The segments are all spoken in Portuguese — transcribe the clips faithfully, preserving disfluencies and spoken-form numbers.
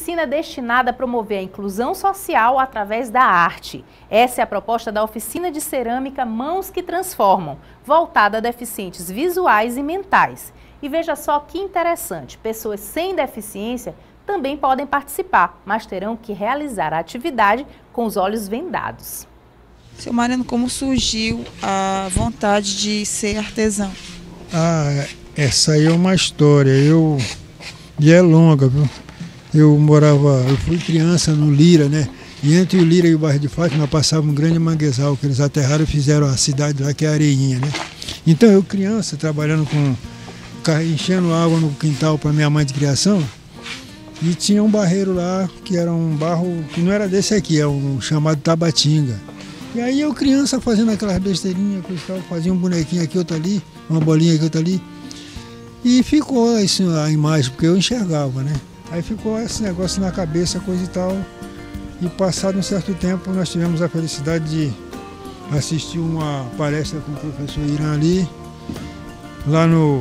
oficina destinada a promover a inclusão social através da arte. Essa é a proposta da oficina de cerâmica Mãos que Transformam, voltada a deficientes visuais e mentais. E veja só que interessante, pessoas sem deficiência também podem participar, mas terão que realizar a atividade com os olhos vendados. Seu Mariano, como surgiu a vontade de ser artesão? Ah, essa aí é uma história, eu... e é longa, viu? Eu morava, eu fui criança no Lira, né? E entre o Lira e o bairro de Fátima passava um grande manguezal, que eles aterraram e fizeram a cidade lá, que é Areinha, né? Então eu criança, trabalhando com... enchendo água no quintal para minha mãe de criação, e tinha um barreiro lá, que era um barro, que não era desse aqui, é um chamado Tabatinga. E aí eu criança fazendo aquelas besteirinhas, fazia um bonequinho aqui, outro ali, uma bolinha aqui, outra ali. E ficou isso, a imagem, porque eu enxergava, né? Aí ficou esse negócio na cabeça, coisa e tal. E passado um certo tempo, nós tivemos a felicidade de assistir uma palestra com o professor Irã ali, lá no,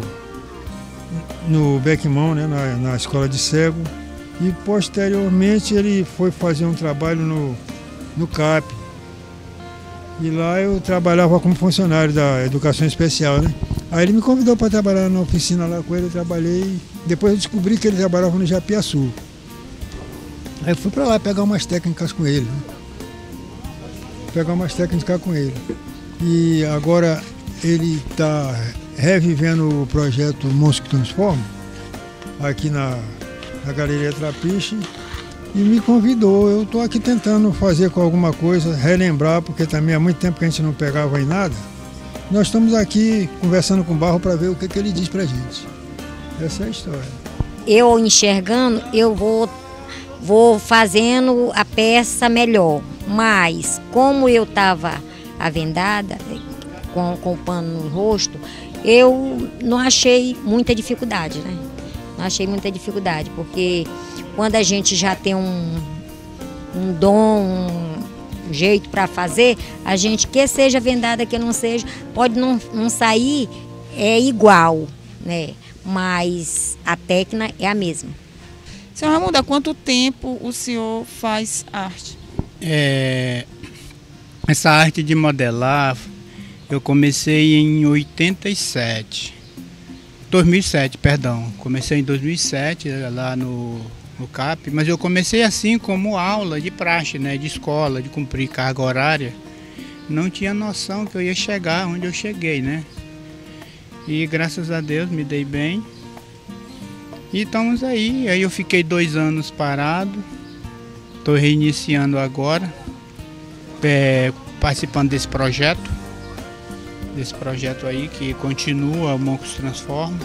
no Beckmão, né? na, na escola de cego. E posteriormente ele foi fazer um trabalho no, no C A P. E lá eu trabalhava como funcionário da educação especial, né? Aí ele me convidou para trabalhar na oficina lá com ele, eu trabalhei. Depois eu descobri que ele trabalhava no Japiaçu. Aí eu fui para lá pegar umas técnicas com ele, né? Pegar umas técnicas com ele. E agora ele está revivendo o projeto Mãos que Transformam, aqui na, na Galeria Trapiche. E me convidou, eu estou aqui tentando fazer com alguma coisa, relembrar, porque também há muito tempo que a gente não pegava em nada. Nós estamos aqui conversando com o Barro para ver o que, que ele diz para a gente. Essa é a história. Eu enxergando, eu vou, vou fazendo a peça melhor, mas como eu estava avendada, com, com o pano no rosto, eu não achei muita dificuldade, né? Não achei muita dificuldade, porque quando a gente já tem um, um dom, um jeito para fazer, a gente, que seja vendada, que não seja, pode não, não sair é igual, né? Mas a técnica é a mesma. Senhor Raimundo, há quanto tempo o senhor faz arte? É, essa arte de modelar, eu comecei em oitenta e sete. dois mil e sete, perdão. Comecei em dois mil e sete, lá no... no C A P, mas eu comecei assim como aula de praxe, né, de escola, de cumprir carga horária. Não tinha noção que eu ia chegar onde eu cheguei, né? E graças a Deus me dei bem. E estamos aí. Aí eu fiquei dois anos parado. Estou reiniciando agora, é, participando desse projeto. Desse projeto aí que continua, o Mãos que Transformam.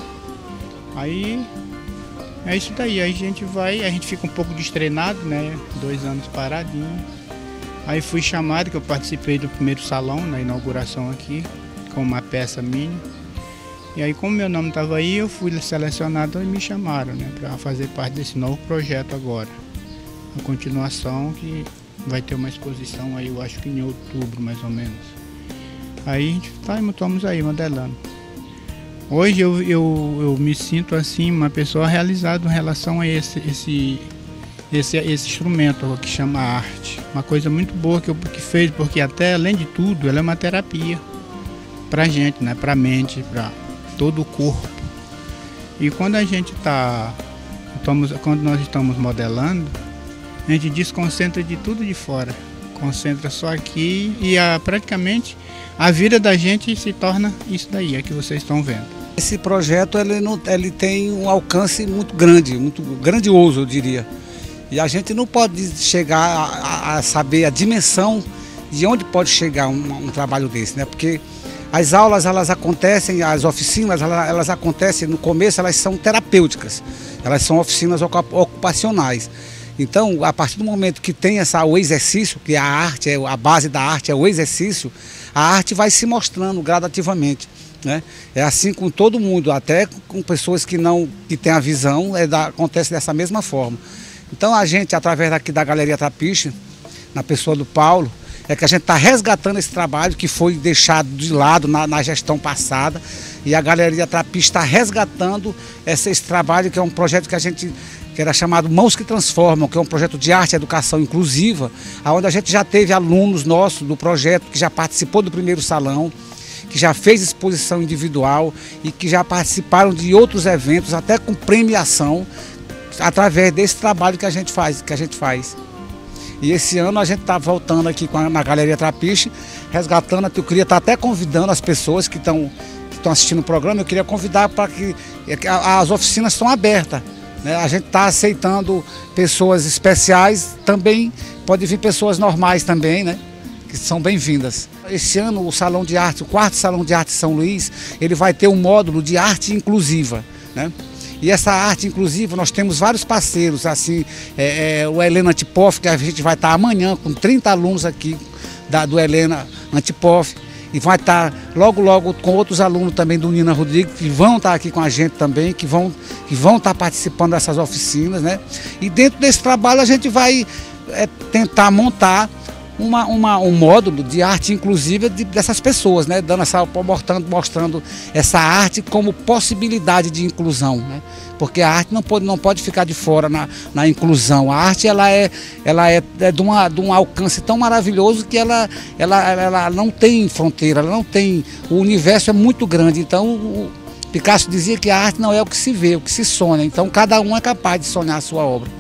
Aí é isso daí, aí a gente vai, a gente fica um pouco destreinado, né? Dois anos paradinho. Aí fui chamado, que eu participei do primeiro salão, na inauguração aqui, com uma peça minha. E aí, como meu nome estava aí, eu fui selecionado e me chamaram, né? Para fazer parte desse novo projeto agora. A continuação, que vai ter uma exposição aí, eu acho que em outubro, mais ou menos. Aí a gente tá, estamos aí modelando. Hoje eu, eu, eu me sinto assim, uma pessoa realizada em relação a esse, esse, esse, esse instrumento que chama arte. Uma coisa muito boa que eu que fez, porque até além de tudo, ela é uma terapia para a gente, né? Para a mente, para todo o corpo. E quando a gente está, quando nós estamos modelando, a gente desconcentra de tudo de fora. Concentra só aqui e a, praticamente a vida da gente se torna isso daí, é que vocês estão vendo. Esse projeto ele, não, ele tem um alcance muito grande, muito grandioso, eu diria. E a gente não pode chegar a, a saber a dimensão de onde pode chegar um, um trabalho desse, né? Porque as aulas elas acontecem, as oficinas elas, elas acontecem, no começo elas são terapêuticas, elas são oficinas ocupacionais. Então, a partir do momento que tem essa, o exercício, que a arte, é, a base da arte é o exercício, a arte vai se mostrando gradativamente, né? É assim com todo mundo, até com pessoas que não que têm a visão, é da, acontece dessa mesma forma. Então a gente, através daqui da Galeria Trapiche, na pessoa do Paulo, é que a gente está resgatando esse trabalho que foi deixado de lado na, na gestão passada, e a Galeria Trapiche está resgatando esse, esse trabalho, que é um projeto que a gente que era chamado Mãos que Transformam, que é um projeto de arte e educação inclusiva, onde a gente já teve alunos nossos do projeto que já participou do primeiro salão, que já fez exposição individual e que já participaram de outros eventos, até com premiação, através desse trabalho que a gente faz. Que a gente faz. E esse ano a gente está voltando aqui com a, na Galeria Trapiche, resgatando, eu queria estar até convidando as pessoas que estão que estão assistindo o programa, eu queria convidar para que as oficinas estão abertas. Né? A gente está aceitando pessoas especiais, também pode vir pessoas normais também, né? Que são bem-vindas. Esse ano o Salão de Arte, o quarto Salão de Arte São Luís, ele vai ter um módulo de arte inclusiva, né? E essa arte inclusiva, nós temos vários parceiros, assim, é, é, o Helena Antipoff, que a gente vai estar amanhã com trinta alunos aqui da, do Helena Antipoff, e vai estar logo, logo com outros alunos também do Nina Rodrigues, que vão estar aqui com a gente também, que vão, que vão estar participando dessas oficinas, né? E dentro desse trabalho a gente vai é, tentar montar Uma, uma, um módulo de arte inclusiva de, dessas pessoas, né? Dando essa, mostrando, mostrando essa arte como possibilidade de inclusão, né? Porque a arte não pode, não pode ficar de fora na, na inclusão. A arte ela é, ela é, é de, uma, de um alcance tão maravilhoso que ela, ela, ela não tem fronteira, ela não tem. O universo é muito grande. Então o Picasso dizia que a arte não é o que se vê, é o que se sonha. Então cada um é capaz de sonhar a sua obra.